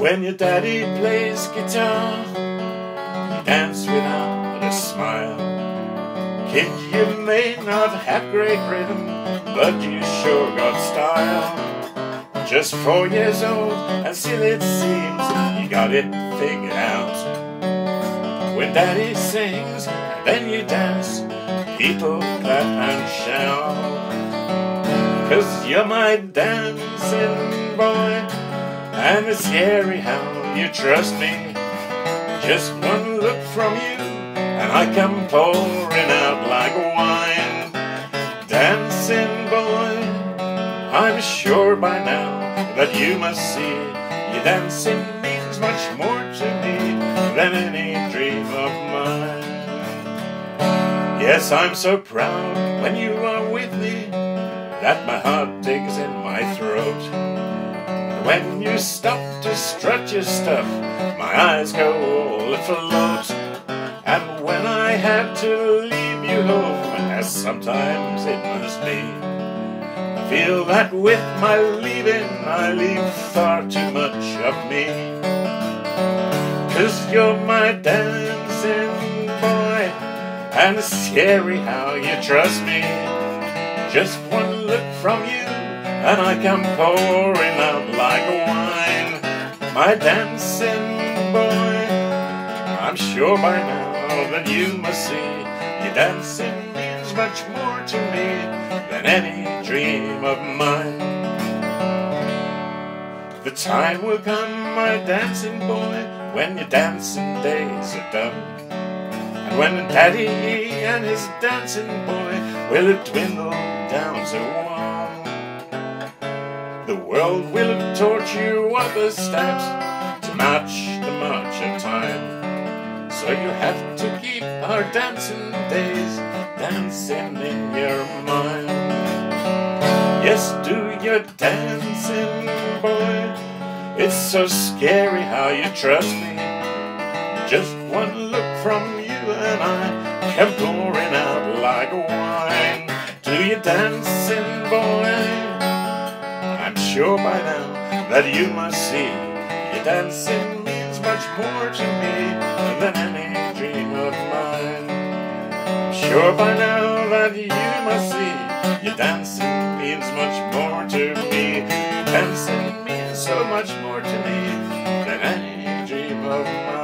When your daddy plays guitar, you dance without a smile. Kid, you may not have great rhythm, but you sure got style. Just 4 years old, and still it seems you got it figured out. When daddy sings, and then you dance, people clap and shout. 'Cause you're my dancing boy, and it's scary how you trust me. Just one look from you, and I come pouring out like wine. Dancing boy, I'm sure by now that you must see your dancing means much more to me than any dream of mine. Yes, I'm so proud when you are with me that my heart digs in my throat. And when you stop to strut your stuff, my eyes go all afloat. And when I had to leave you home, as sometimes it must be, I feel that with my leaving I leave far too much of me. 'Cause you're my dancing boy, and it's scary how you trust me. Just one look from you, and I come pouring out like wine. My dancing boy, I'm sure by now that you must see your dancing means much more to me than any dream of mine. The time will come, my dancing boy, when your dancing days are done, and when daddy and his dancing boy will dwindle down to one. The world will torch you other steps to match the march of time. So you have to keep our dancing days dancing in your mind. Yes, do your dancing, boy. It's so scary how you trust me. Just one look from you and I come pouring out like wine. Do your dancing, boy. I'm sure by now that you must see your dancing means much more to me than any dream of mine. I'm sure by now that you must see your dancing means much more to me. Dancing means so much more to me than any dream of mine.